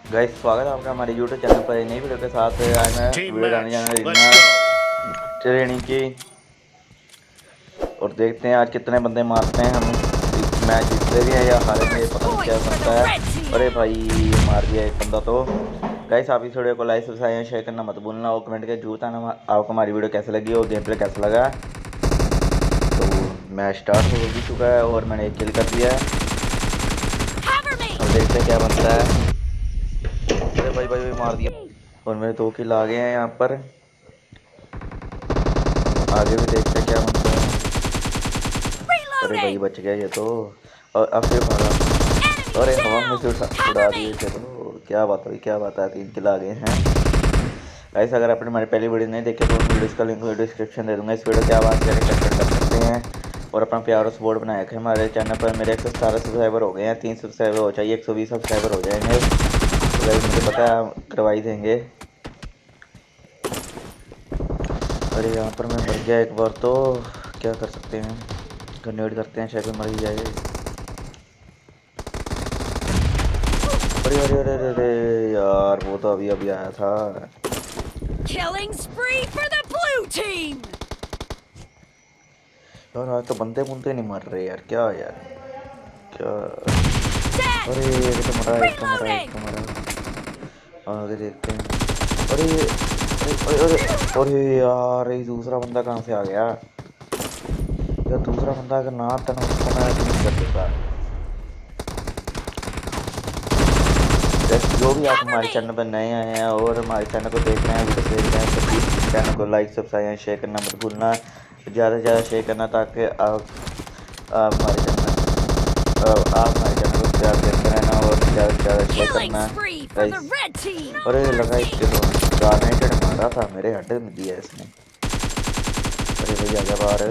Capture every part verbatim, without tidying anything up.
Guys स्वागत है आपका हमारे यूट्यूब चैनल पर नई वीडियो के साथ। आज मैं वीडियो डालने जा रहा हूं ट्रेनिंग की और देखते हैं आज कितने बंदे मारते हैं। हम मैच जीतते भी हैं या हारेंगे पता नहीं क्या बनता है। अरे भाई मार दिया एक बंदा। तो गाइस आप इस वीडियो को लाइक सब्सक्राइब शेयर करना मत भूलना और कमेंट के जरूर आना आपको हमारी वीडियो कैसे लगी और गेम प्ले कैसा लगा। तो मैच स्टार्ट हो भी चुका है और मैंने एक किल कर दिया है और देखते हैं क्या बनता है। अरे भाई भाई भाई मार दिया और मेरे दो किल आ गए हैं यहाँ पर। आगे भी देखते हैं क्या बनता है। अरे भाई बच गया ये तो। और अब फिर भागा। अरे हवा में से उड़ा दिए चलो। क्या बात हुई क्या बात है। तीन किल आ गए हैं। ऐसा अगर आपने हमारी पहली वीडियो नहीं देखे तो उन वीडियोस का लिंक डिस्क्रिप्शन दे दूंगा। इस वीडियो के आवाज़ के चेक कर सकते हैं और अपना प्यार और सपोर्ट बनाया रखें। हमारे चैनल पर मेरे एक सौ सतारह सब्सक्राइबर हो गए हैं। तीन सब्सक्राइबर हो चाहिए एक सौ बीस सब्सक्राइबर हो जाएंगे तो मुझे पता है करवाई देंगे। अरे यहाँ पर मैं मर गया एक बार तो क्या कर सकते हैं। ग्रेनेड करते हैं शायद मर ही जाए। अरे अरे अरे अरे अरे यार वो तो अभी अभी आया था। Killing spree for the blue team. यार आज तो बंदे बुंदे नहीं मर रहे यार। क्या यार क्या। अरे ये तो मरा एक तो मरा एक तो मरा। आगे देखते हैं। अरे अरे अरे अरे यार ये दूसरा बंदा कहाँ से आ गया यार। दूसरा बंदा अगर ना आता ना उसको मैं नहीं कर देता। जो भी आप हमारे चैनल पर नए आए हैं और हमारे चैनल को देख रहे हैं वीडियो देख रहे हैं तो प्लीज़ चैनल को लाइक सब्सक्राइब शेयर करना मत भूलना। ज़्यादा से ज़्यादा शेयर करना ताकि आप आप हमारे चैनल आप हमारे चैनल को प्यार देते रहना और ज़्यादा से ज़्यादा शेयर करना। अरे लगा इसके तो गार्नेटेड मारा था मेरे हड्डे में दिया इसने। अरे भैया आजा बाहर।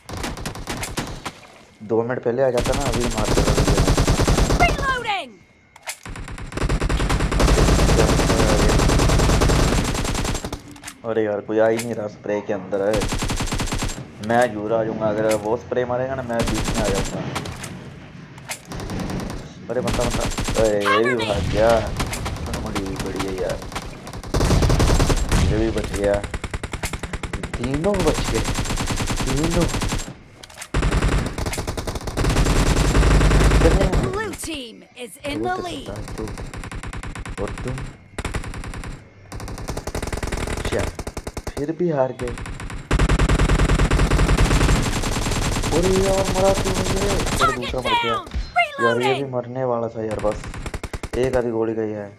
दो मिनट पहले आ जाता ना अभी मारते रह। अरे यार कोई आ ही नहीं रहा स्प्रे के अंदर है। मैं जरूर आ जाऊंगा अगर वो स्प्रे मारेगा ना मैं बीच में आ जाऊंगा। अरे बंदा बंदा अरे ये भी भाग गया। बड़ी बड़ी है यार। ये भी बच गया। तीनों बच गए तीनों। Blue team is in the lead. और तुम फिर भी हार गए। अरे यार मरा क्यों नहीं है। फिर दूसरा मर गया यार। ये भी मरने वाला था यार। बस एक आधी गोली गई है।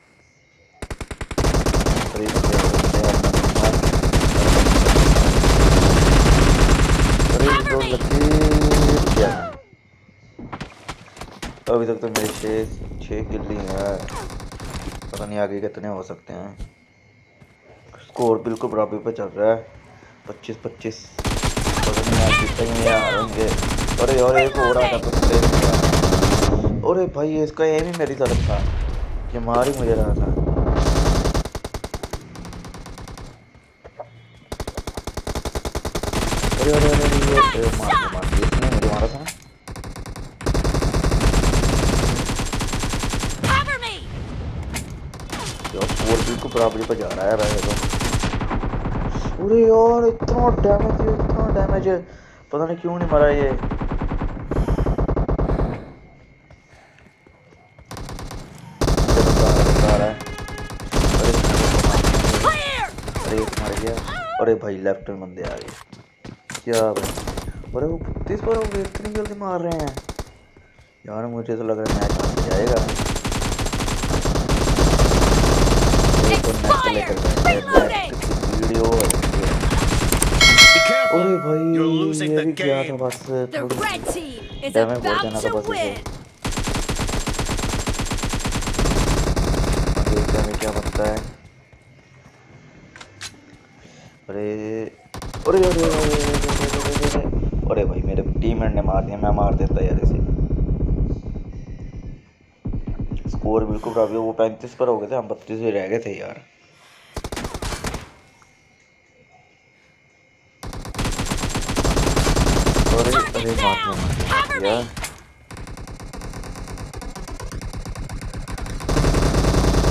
अभी तक तो मेरे छः छः किल ही हैं। पता नहीं आगे कितने हो सकते हैं। स्कोर बिल्कुल बराबर पे चल रहा है पच्चीस पच्चीस। पता नहीं आज जीतेंगे या हारेंगे। अरे और एक हो रहा था तो प्लेयर। अरे भाई इसका एम ही मेरी तरफ था कि मार ही मुझे रहा था। अरे अरे अरे ये मार मार इसने मुझे मारा था। स्कोर बिल्कुल बराबरी पे जा रहा है वैसे तो। अरे यार इतना डैमेज है इतना डैमेज है पता नहीं क्यों नहीं मरा ये। अरे मर गया। अरे भाई लेफ्ट में बंदे आ गए क्या भाई। अरे वो बत्तीस पर वो इतनी जल्दी मार रहे हैं यार। मुझे तो लग रहा है मैच हार जाएगा। वीडियो अरे भाई ये भी गया था बस थोड़ी डैमेज बहुत देना था बस इसे। देखते हैं क्या बनता है। अरे अरे अरे अरे अरे भाई मेरे टीममेट ने मार दिया। मैं मार देता यार इसे। स्कोर बिल्कुल बराबर। वो पैंतीस पर हो गए थे हम बत्तीस ही रह गए थे यार। अरे अरे मार दिया।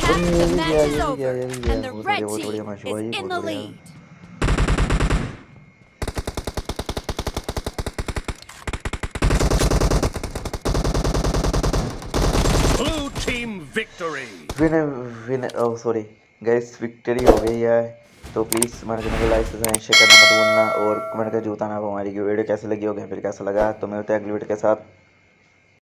अरे that, ये the भी गया, match is ये भी गया, over, ये भी गया, and the बहुत red बढ़िया, बहुत बढ़िया team मैच हुआ is ये, in बहुत the बढ़िया। lead. Blue team victory. Win win oh sorry guys, victory हो गई है। तो प्लीज़ हमारे चैनल को लाइक सब्सक्राइब शेयर करना मत भूलना, और कमेंट का जूता ना हो हमारी वीडियो कैसे लगी होगी, फिर कैसा लगा। तो मिलते हैं अगली वीडियो के साथ।